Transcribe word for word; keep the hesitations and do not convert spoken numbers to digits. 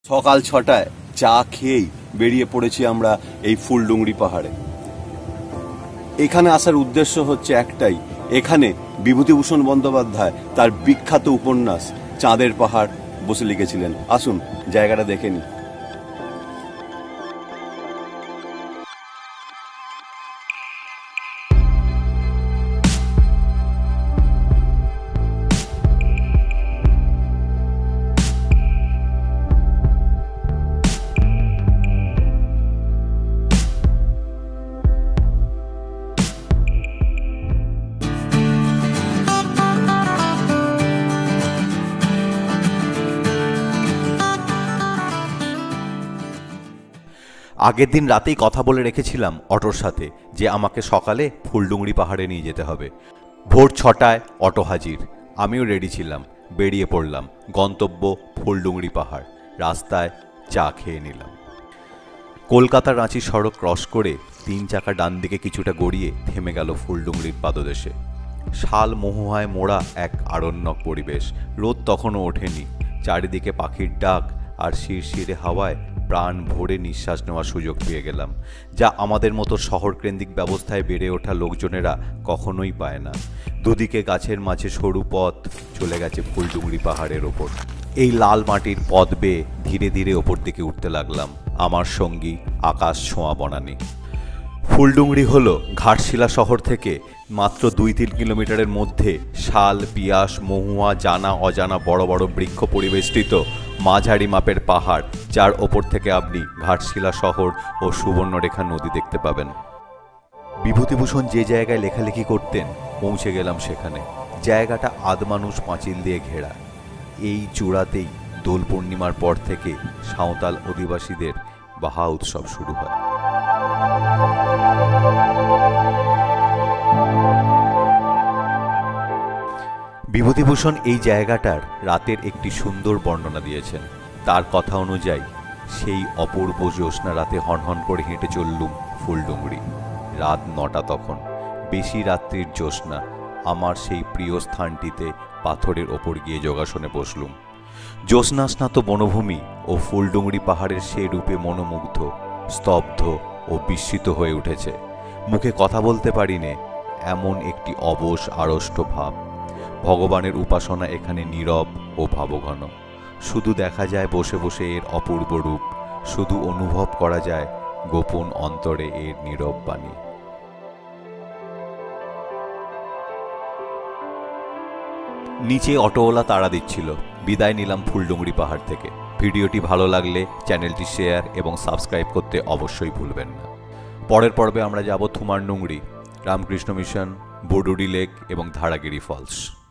সকাল ছটায় চা খেয়েই বেরিয়ে পড়েছি আমরা এই ফুলডুংরি পাহাড়ে। এখানে আসার উদ্দেশ্য হচ্ছে একটাই, এখানে বিভূতিভূষণ বন্দ্যোপাধ্যায় তার বিখ্যাত উপন্যাস চাঁদের পাহাড় বসে লিখেছিলেন। আসুন জায়গাটা দেখে নিই। আগের দিন রাতেই কথা বলে রেখেছিলাম অটোর সাথে যে আমাকে সকালে ফুলডুংরি পাহাড়ে নিয়ে যেতে হবে। ভোর ছটায় অটো হাজির, আমিও রেডি ছিলাম। বেরিয়ে পড়লাম, গন্তব্য ফুলডুংরি পাহাড়। রাস্তায় চা খেয়ে নিলাম। কলকাতা রাঁচি সড়ক ক্রস করে তিন চাকা ডান দিকে কিছুটা গড়িয়ে থেমে গেল ফুলডুংরির পাদদেশে। শাল মহুয়ায় মোড়া এক আরণ্যক পরিবেশ। রোদ তখনও ওঠেনি। চারিদিকে পাখির ডাক আর শিরশিরে হাওয়ায় প্রাণ ভরে নিঃশ্বাস নেওয়ার সুযোগ পেয়ে গেলাম, যা আমাদের মতো শহরকেন্দ্রিক ব্যবস্থায় বেড়ে ওঠা লোকজনেরা কখনোই পায় না। দুদিকে গাছের মাঝে সরু পথ চলে গেছে ফুলডুংরি পাহাড়ের ওপর। এই লাল মাটির পথ বেয়ে ধীরে ধীরে ওপর দিকে উঠতে লাগলাম। আমার সঙ্গী আকাশ ছোঁয়া বনানী। ফুলডুংরি হল ঘাটশিলা শহর থেকে মাত্র দুই তিন কিলোমিটারের মধ্যে শাল, পিয়াস, মহুয়া, জানা অজানা বড় বড় বৃক্ষ পরিবেষ্টিত মাঝারি মাপের পাহাড়, যার ওপর থেকে আপনি ঘাটশিলা শহর ও সুবর্ণরেখা নদী দেখতে পাবেন। বিভূতিভূষণ যে জায়গায় লেখালেখি করতেন পৌঁছে গেলাম সেখানে। জায়গাটা আদমানুষ পাঁচিল দিয়ে ঘেরা। এই চূড়াতেই দোল পূর্ণিমার পর থেকে সাঁওতাল অধিবাসীদের বাহা উৎসব শুরু হয়। বিভূতিভূষণ এই জায়গাটার রাতের একটি সুন্দর বর্ণনা দিয়েছেন। তার কথা অনুযায়ী সেই অপূর্ব জ্যোৎস্না রাতে হনহন করে হেঁটে চললুম ফুলডুংরি। রাত নটা তখন। বেশি রাত্রির জ্যোৎস্না। আমার সেই প্রিয় স্থানটিতে পাথরের ওপর গিয়ে যোগাসনে বসলুম। জ্যোৎস্নাস্নাত বনভূমি ও ফুলডুংরি পাহাড়ের সে রূপে মনোমুগ্ধ, স্তব্ধ ও বিস্মিত হয়ে উঠেছে। মুখে কথা বলতে পারি নে, এমন একটি অবশ আড়ষ্ট ভাব। ভগবানের উপাসনা এখানে নীরব ও ভাবঘন। শুধু দেখা যায় বসে বসে এর অপূর্ব রূপ, শুধু অনুভব করা যায় গোপন অন্তরে এর নীরব বাণী। নিচে অটোওয়ালা তাড়া দিচ্ছিল। বিদায় নিলাম ফুলডুংরি পাহাড় থেকে। ভিডিওটি ভালো লাগলে চ্যানেলটি শেয়ার এবং সাবস্ক্রাইব করতে অবশ্যই ভুলবেন না। পরের পর্বে আমরা যাব থুমারডুংরি, রামকৃষ্ণ মিশন, বডুরি লেক এবং ধারাগিরি ফলস।